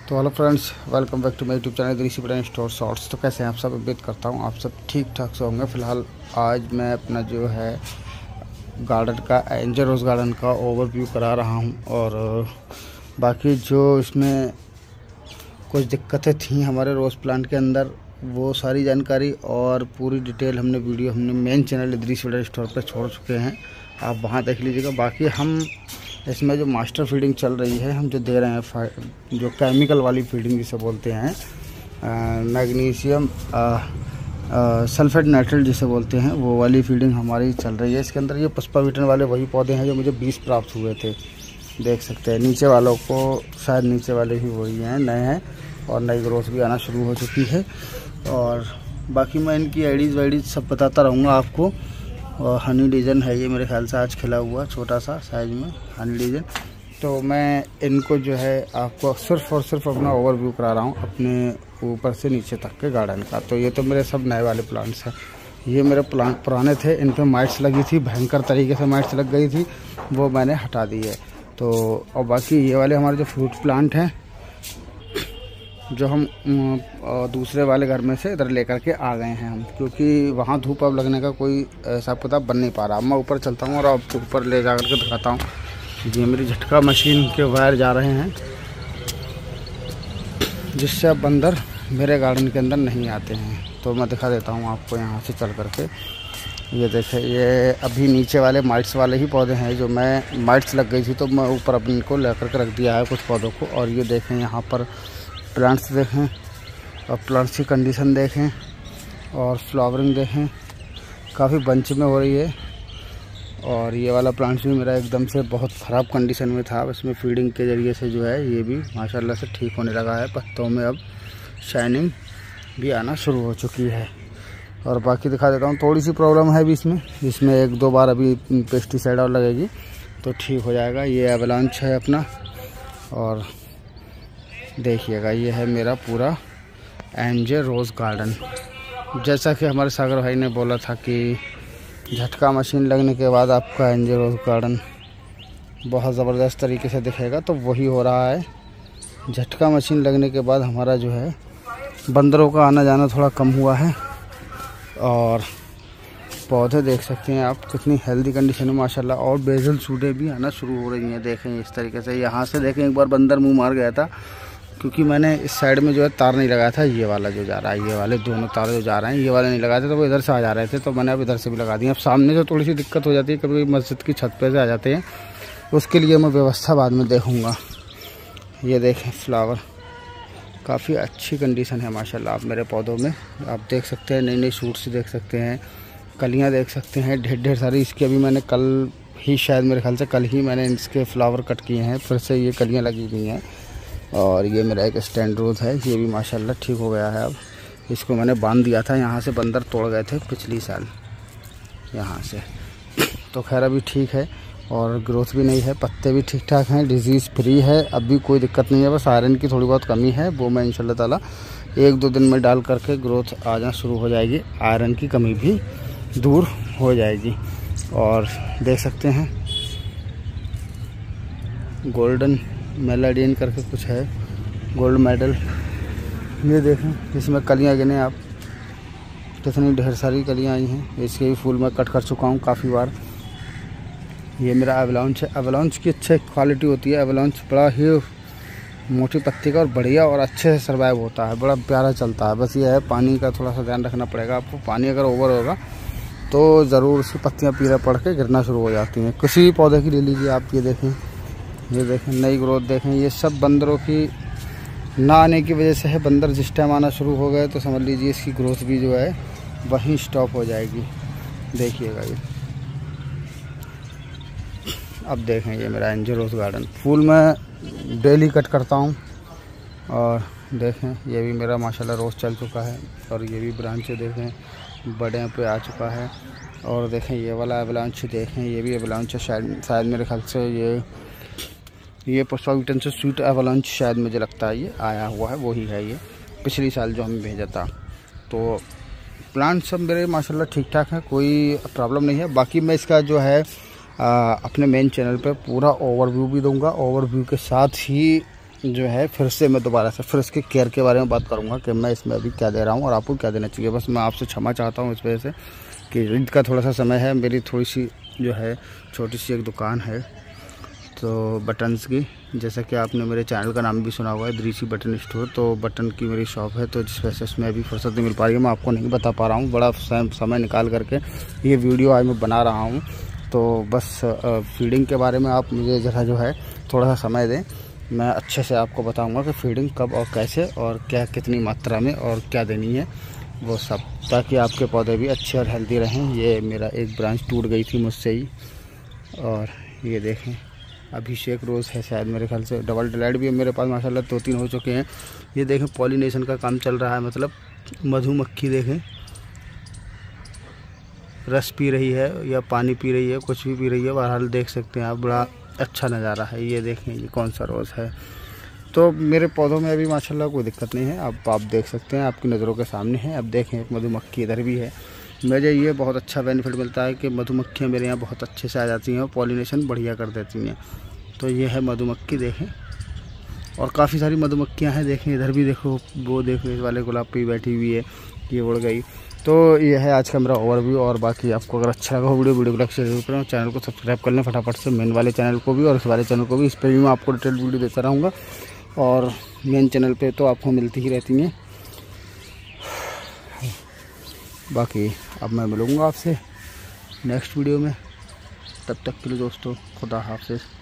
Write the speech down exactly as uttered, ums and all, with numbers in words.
तो hello friends, welcome back to my YouTube channel Rishi brand store shorts. तो कैसे हैं आप सब? उम्मीद करता हूं आप सब ठीक ठाक से होंगे। फ़िलहाल आज मैं अपना जो है गार्डन का एंजल रोज़ गार्डन का ओवरव्यू करा रहा हूं, और बाकी जो इसमें कुछ दिक्कतें थी हमारे रोज़ प्लांट के अंदर, वो सारी जानकारी और पूरी डिटेल हमने वीडियो हमने main channel Rishi brand store पर छोड़ चुके हैं, आप वहाँ देख लीजिएगा। बाकी हम इसमें जो मास्टर फीडिंग चल रही है, हम जो दे रहे हैं जो केमिकल वाली फीडिंग जिसे बोलते हैं, मैग्नीशियम सल्फेट नाइट्रेट जिसे बोलते हैं, वो वाली फीडिंग हमारी चल रही है। इसके अंदर ये पुष्पा विटन वाले वही पौधे हैं जो मुझे बीस प्राप्त हुए थे, देख सकते हैं। नीचे वालों को शायद नीचे वाले ही वही हैं, नए हैं, और नई ग्रोथ भी आना शुरू हो चुकी है। और बाकी मैं इनकी आईडीज़ वाईडीज़ सब बताता रहूँगा आपको। और हनी डिज़न है ये, मेरे ख्याल से आज खिला हुआ छोटा सा साइज में हनी डिज़न। तो मैं इनको जो है आपको सिर्फ और सिर्फ अपना ओवरव्यू करा रहा हूँ अपने ऊपर से नीचे तक के गार्डन का। तो ये तो मेरे सब नए वाले प्लांट्स हैं। ये मेरे प्लांट पुराने थे, इन पे माइट्स लगी थी, भयंकर तरीके से माइट्स लग गई थी, वो मैंने हटा दी है। तो और बाकी ये वाले हमारे जो फ्रूट प्लांट हैं, जो हम दूसरे वाले घर में से इधर लेकर के आ गए हैं हम, क्योंकि वहाँ धूप अब लगने का कोई हिसाब किताब बन नहीं पा रहा। मैं ऊपर चलता हूँ और आपको ऊपर ले जा कर के दिखाता हूँ। ये मेरी झटका मशीन के वायर जा रहे हैं, जिससे अब बंदर मेरे गार्डन के अंदर नहीं आते हैं। तो मैं दिखा देता हूँ आपको यहाँ से चल करके। ये देखें, ये अभी नीचे वाले माइट्स वाले ही पौधे हैं, जो मैं माइट्स लग गई थी तो मैं ऊपर अब इनको लेकर के रख दिया है कुछ पौधों को। और ये देखें यहाँ पर प्लांट्स देखें, और प्लांट्स की कंडीशन देखें, और फ्लावरिंग देखें, काफ़ी बंच में हो रही है। और ये वाला प्लांट्स भी मेरा एकदम से बहुत ख़राब कंडीशन में था। इसमें फीडिंग के ज़रिए से जो है ये भी माशाल्लाह से ठीक होने लगा है। पत्तों में अब शाइनिंग भी आना शुरू हो चुकी है। और बाकी दिखा देता हूँ, थोड़ी सी प्रॉब्लम है भी इसमें इसमें एक दो बार अभी पेस्टिसाइड और लगेगी तो ठीक हो जाएगा। ये एवलांच है अपना, और देखिएगा ये है मेरा पूरा एंजल रोज़ गार्डन। जैसा कि हमारे सागर भाई ने बोला था कि झटका मशीन लगने के बाद आपका एंजल रोज़ गार्डन बहुत ज़बरदस्त तरीके से दिखेगा, तो वही हो रहा है। झटका मशीन लगने के बाद हमारा जो है बंदरों का आना जाना थोड़ा कम हुआ है। और पौधे देख सकते हैं आप कितनी हेल्दी कंडीशन में माशाल्लाह, और बेजल सूटें भी आना शुरू हो रही हैं। देखें इस तरीके से, यहाँ से देखें एक बार बंदर मुँह मार गया था, क्योंकि मैंने इस साइड में जो है तार नहीं लगाया था। ये वाला जो जा रहा है, ये वाले दोनों तार जो जा रहे हैं, ये वाले नहीं लगाए थे, तो वो इधर से आ जा रहे थे, तो मैंने अब इधर से भी लगा दिया। अब सामने से थोड़ी सी दिक्कत हो जाती है, कभी मस्जिद की छत पे से आ जाते हैं, उसके लिए मैं व्यवस्था बाद में देखूँगा। ये देखें फ्लावर, काफ़ी अच्छी कंडीशन है माशाल्लाह आप मेरे पौधों में। आप देख सकते हैं नई नई शूट्स देख सकते हैं, कलियाँ देख सकते हैं ढेर ढेर सारी। इसकी अभी मैंने कल ही, शायद मेरे ख्याल से कल ही मैंने इसके फ्लावर कट किए हैं, फिर से ये कलियाँ लगी हुई हैं। और ये मेरा एक स्टैंड रोज़ है, ये भी माशाल्लाह ठीक हो गया है। अब इसको मैंने बांध दिया था, यहाँ से बंदर तोड़ गए थे पिछली साल यहाँ से, तो खैर अभी ठीक है, और ग्रोथ भी नहीं है, पत्ते भी ठीक ठाक हैं, डिजीज़ फ्री है, अभी कोई दिक्कत नहीं है। बस आयरन की थोड़ी बहुत कमी है, वो मैं इंशाल्लाह ताला एक दो दिन में डाल करके ग्रोथ आ जाना शुरू हो जाएगी, आयरन की कमी भी दूर हो जाएगी। और देख सकते हैं गोल्डन मेलाडियन करके कुछ है, गोल्ड मेडल। ये देखें इसमें कलियां गिने आप, कितनी ढेर सारी कलियां आई हैं। इसके भी फूल मैं कट कर चुका हूं काफ़ी बार। ये मेरा एवलांच है, एवलांच की अच्छी क्वालिटी होती है। एवलांच बड़ा ही मोटी पत्ती का और बढ़िया और अच्छे से सर्वाइव होता है, बड़ा प्यारा चलता है। बस ये है पानी का थोड़ा सा ध्यान रखना पड़ेगा आपको। पानी अगर ओवर होगा तो ज़रूर उसकी पत्तियाँ पीला पड़ के गिरना शुरू हो जाती हैं। किसी भी पौधे की ले लीजिए आप, ये देखें, ये देखें नई ग्रोथ देखें। ये सब बंदरों की ना आने की वजह से है। बंदर जिस टाइम आना शुरू हो गए तो समझ लीजिए इसकी ग्रोथ भी जो है वहीं स्टॉप हो जाएगी। देखिएगा ये, अब देखें ये मेरा एंजल रोज़ गार्डन। फूल मैं डेली कट करता हूँ, और देखें ये भी मेरा माशाल्लाह रोज़ चल चुका है, और ये भी ब्रांच देखें बड़े पे आ चुका है। और देखें ये वाला एवलांच देखें, ये भी एवलांच शायद शायद मेरे ख्याल से ये ये पुष्पा विटन से स्वीट एवलांच शायद मुझे लगता है ये आया हुआ है, वही है ये पिछली साल जो हमें भेजा था। तो प्लांट सब मेरे माशाल्लाह ठीक ठाक हैं, कोई प्रॉब्लम नहीं है। बाकी मैं इसका जो है आ, अपने मेन चैनल पे पूरा ओवरव्यू भी दूंगा। ओवरव्यू के साथ ही जो है फिर से मैं दोबारा से फिर इसके केयर के बारे में बात करूँगा कि मैं इसमें अभी क्या दे रहा हूँ और आपको क्या देना चाहिए। बस मैं आपसे क्षमा चाहता हूँ इस वजह से कि ईद का थोड़ा सा समय है, मेरी थोड़ी सी जो है छोटी सी एक दुकान है तो बटन्स की, जैसा कि आपने मेरे चैनल का नाम भी सुना हुआ है दृषि बटन स्टोर, तो बटन की मेरी शॉप है। तो जिस वजह से इसमें अभी फुर्सत नहीं मिल पा रही है, मैं आपको नहीं बता पा रहा हूँ। बड़ा समय निकाल करके ये वीडियो आज मैं बना रहा हूँ। तो बस फीडिंग के बारे में आप मुझे ज़रा जो है थोड़ा सा समय दें, मैं अच्छे से आपको बताऊँगा कि फीडिंग कब और कैसे और क्या कितनी मात्रा में और क्या देनी है वो सब, ताकि आपके पौधे भी अच्छे और हेल्दी रहें। ये मेरा एक ब्रांच टूट गई थी मुझसे ही, और ये देखें अभिषेक रोज़ है शायद मेरे ख्याल से, डबल डिलाइट भी है मेरे पास माशाल्लाह दो तीन हो चुके हैं। ये देखें पॉलिनेशन का काम चल रहा है, मतलब मधुमक्खी देखें रस पी रही है या पानी पी रही है, कुछ भी पी रही है, बहरहाल देख सकते हैं आप, बड़ा अच्छा नज़ारा है। ये देखें ये कौन सा रोज़ है। तो मेरे पौधों में अभी माशाल्लाह कोई दिक्कत नहीं है, अब आप देख सकते हैं, आपकी नज़रों के सामने है। अब देखें एक मधुमक्खी इधर भी है। मुझे ये बहुत अच्छा बेनिफिट मिलता है कि मधुमक्खियाँ मेरे यहाँ बहुत अच्छे से आ जाती हैं और पॉलिनेशन बढ़िया कर देती हैं। तो ये है मधुमक्खी देखें, और काफ़ी सारी मधुमक्खियाँ हैं देखें, इधर भी देखो, वो देखो इस वाले गुलाब पे बैठी हुई है, ये उड़ गई। तो ये है आज का मेरा ओवरव्यू, और बाकी आपको अगर अच्छा लगा हो वीडियो वीडियो को लाइक शेयर जरूर करें, चैनल को सब्सक्राइब कर लें फटाफट से, मेन वाले चैनल को भी और इस वाले चैनल को भी। इस पर भी मैं आपको डिटेल वीडियो देता रहूँगा, और मेन चैनल पे तो आपको मिलती ही रहती हैं। बाकी अब मैं मिलूँगा आपसे नेक्स्ट वीडियो में, तब तक के लिए दोस्तों खुदा हाफ़िज़।